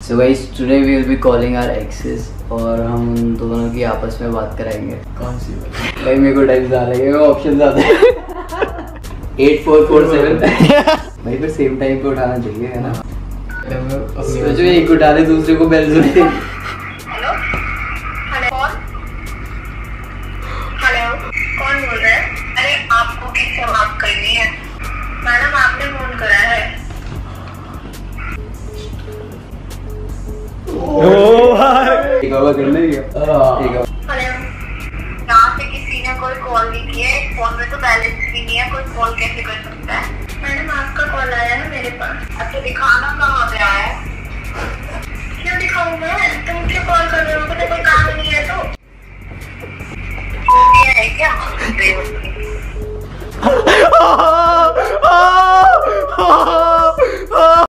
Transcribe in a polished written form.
So guys, today we will be calling our exes और हम उन दोनों की आपस में बात कराएंगे। कौन सी बात? भाई मेरे को टाइम ज़्यादा लगेगा, ऑप्शन ज़्यादा है। 8447 भाई फिर सेम टाइम पे उठाना चाहिए है ना। सोचो एक उठा ले दूसरे को बेल सुने। हेलो हेलो हेलो कौन बोल रहा है? अरे आपको किससे बात करनी है? मैडम आपने फोन करा है। एक और कर लेंगे। हेलो, यहाँ से किसी ने कोई कॉल नहीं किया है, फोन में तो बैलेंस भी नहीं है, कोई कॉल कैसे कर सकता है? मैडम आपका कॉल आया है मेरे पास। अच्छा दिखाना कहाँ पे आया है? क्यों दिखाऊं मैं? तुम क्यों कॉल कर रहे हो? मुझे कोई काम नहीं है तो है क्या?